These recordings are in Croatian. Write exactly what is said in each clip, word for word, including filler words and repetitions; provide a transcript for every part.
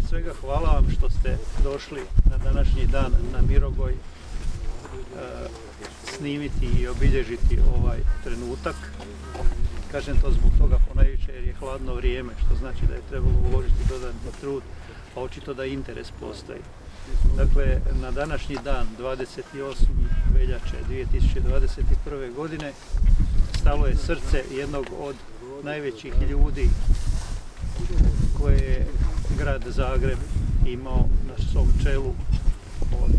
svega hvala vam što ste došli na današnji dan na Mirogoj e, snimiti i obilježiti ovaj trenutak. Kažem to zbog toga ponajviše jer je hladno vrijeme, što znači da je trebalo uložiti dodatni trud, a očito da interes postoji. Dakle, na današnji dan, dvadeset osme veljače dvije tisuće dvadeset prve. godine, stalo je srce jednog od najvećih ljudi koje je grad Zagreb imao na svom čelu od,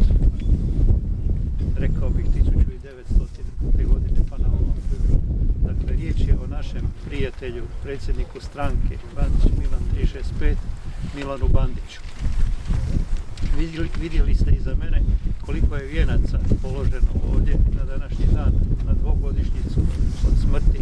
rekao bih, tisuću devetstotite. godine pa na ovom. Dakle, riječ je o našem prijatelju, predsjedniku stranke Bandić Milan tri šest pet, Milanu Bandiću. Vidjeli, vidjeli ste iza mene koliko je vijenaca položeno ovdje na današnji dan, na dvogodišnjicu od smrti.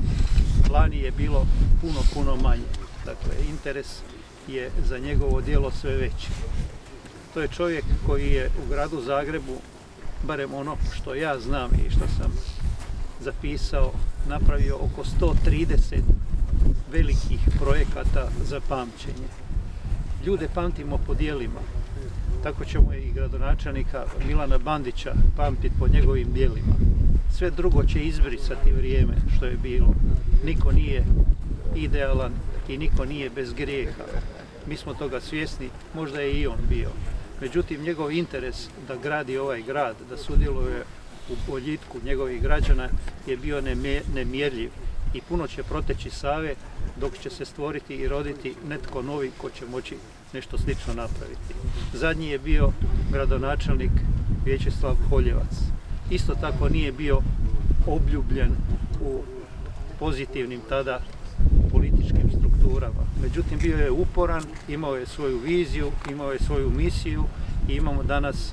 Lani je bilo puno, puno manje. Dakle, interes je za njegovo djelo sve veći. To je čovjek koji je u gradu Zagrebu, barem ono što ja znam i što sam zapisao, napravio oko sto trideset velikih projekata za pamćenje. Ljude pamtimo po djelima. Tako ćemo i gradonačelnika Milana Bandića pamtiti po njegovim djelima. Sve drugo će izbrisati vrijeme što je bilo. Niko nije idealan i niko nije bez grijeha. Mi smo toga svjesni, možda je i on bio. Međutim, njegov interes da gradi ovaj grad, da sudjeluje u boljitku njegovih građana je bio nemjerljiv i puno će proteći Save dok će se stvoriti i roditi netko novi ko će moći nešto slično napraviti. Zadnji je bio gradonačelnik Vječeslav Holjevac. Isto tako nije bio obljubljen u pozitivnim tada političkim strukturama. Međutim, bio je uporan, imao je svoju viziju, imao je svoju misiju i imamo danas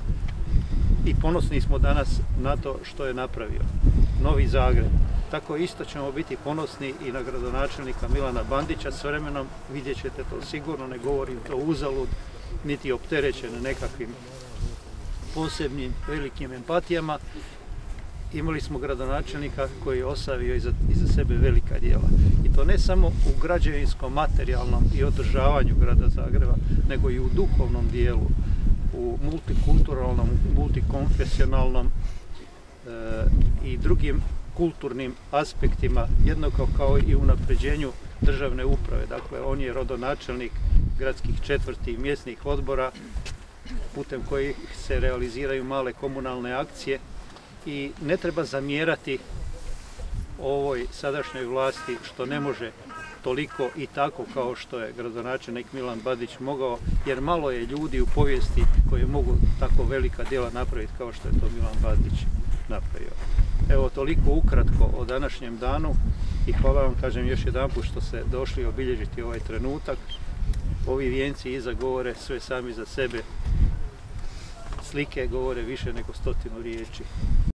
i ponosni smo danas na to što je napravio. Novi Zagreb. Tako isto ćemo biti ponosni i na gradonačelnika Milana Bandića. S vremenom vidjet ćete to sigurno, ne govorim to uzalud, niti opterećen nekakvim posebnim velikim empatijama. Imali smo gradonačelnika koji je ostavio iza, iza sebe velika djela. I to ne samo u građevinskom, materijalnom i održavanju grada Zagreba, nego i u duhovnom dijelu, u multikulturalnom, multikonfesionalnom e, i drugim kulturnim aspektima, jednako kao i unapređenju državne uprave. Dakle, on je rodonačelnik gradskih četvrti i mjesnih odbora, putem kojih se realiziraju male komunalne akcije i ne treba zamjerati ovoj sadašnjoj vlasti što ne može toliko i tako kao što je gradonačelnik Milan Bandić mogao, jer malo je ljudi u povijesti koji mogu tako velika djela napraviti kao što je to Milan Bandić napravio. Evo, toliko ukratko o današnjem danu i hvala vam, kažem još jedanput, što ste došli obilježiti ovaj trenutak. Ovi vijenci iza govore sve sami za sebe. Slike govore više nego stotinu riječi.